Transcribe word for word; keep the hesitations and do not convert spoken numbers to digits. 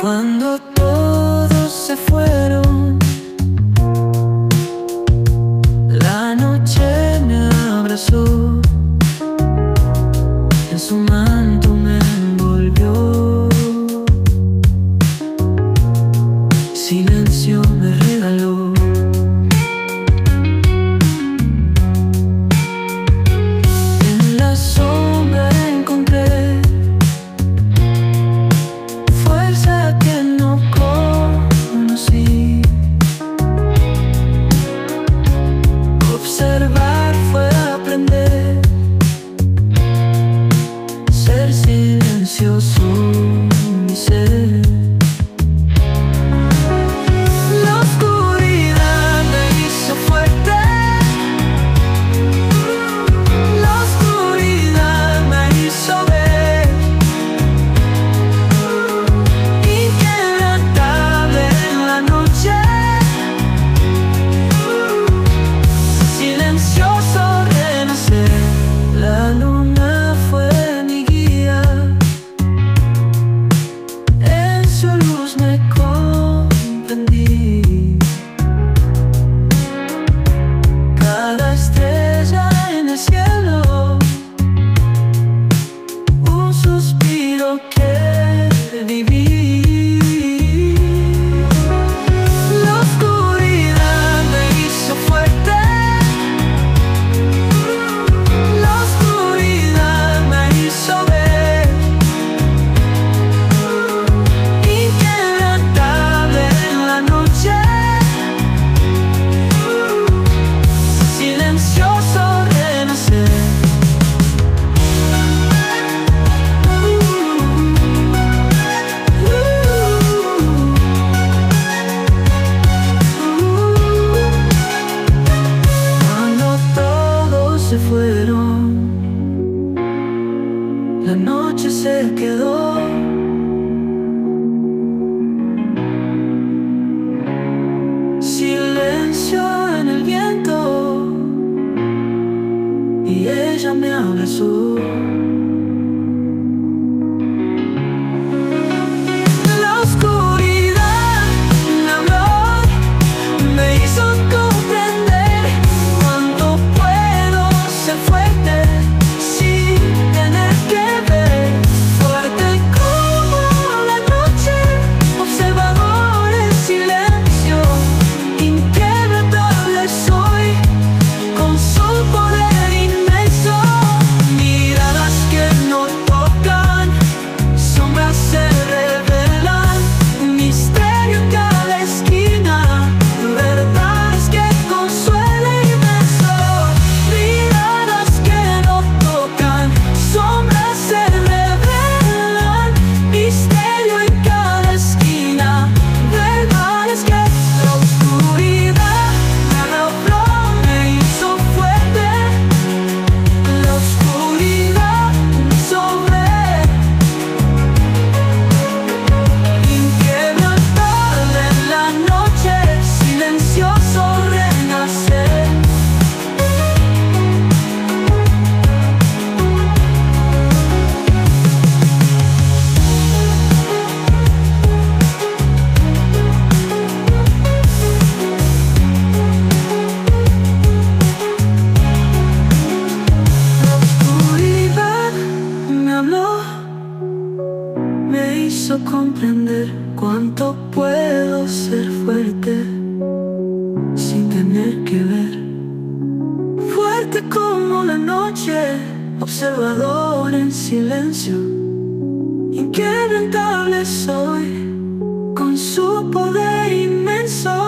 Cuando todos se fueron, la noche me abrazó, en su manto me envolvió, silencio me regaló. En la sombra encontré fuerza que no conocí. Observar fue aprender, ser silencioso mi ser. La oscuridad me hizo fuerte, la oscuridad me hizo ver, inquebrantable en la noche, silencioso renacer. La luna fue mi guía, en su luz me comprendí. Cada estrella en el cielo, un suspiro que viví. La oscuridad me hizo fuerte, la oscuridad me hizo ver, inquebrantable en la noche, silencioso renacer. Cuando todos se fueron, la noche se quedó. Silencio en el viento, y ella me abrazó. La oscuridad me habló, me hizo comprender cuánto puedo ser fuerte sin tener que ver. Fuerte como la noche, observador en silencio, inquebrantable soy con su poder inmenso. Miradas que no tocan, sombras se revelan, misterio en cada esquina, verdades que consuelan inmenso. Miradas que no tocan, sombras se revelan, misterio en cada esquina, verdades que la oscuridad me habló, me hizo fuerte, la oscuridad me hizo ver, inquebrantable en la noche, silencioso renacer. La oscuridad me habló, me hizo comprender cuánto puedo ser fuerte sin tener que ver. Fuerte como la noche, observador en silencio, inquebrantable soy con su poder inmenso.